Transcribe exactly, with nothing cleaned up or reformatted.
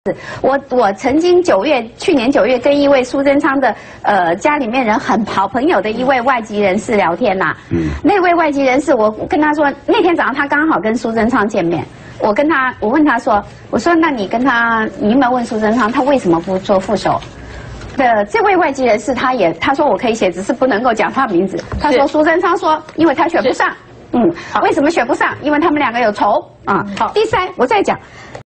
我我曾经九月去年九月跟一位苏贞昌的呃家里面人很好朋友的一位外籍人士聊天呐、啊，嗯，那位外籍人士我跟他说，那天早上他刚好跟苏贞昌见面，我跟他我问他说，我说那你跟他你有没有问苏贞昌他为什么不做副手？的这位外籍人士他也他说我可以写，只是不能够讲他名字。他说苏贞昌说，因为他选不上，嗯，为什么选不上？因为他们两个有仇啊。好，第三我再讲。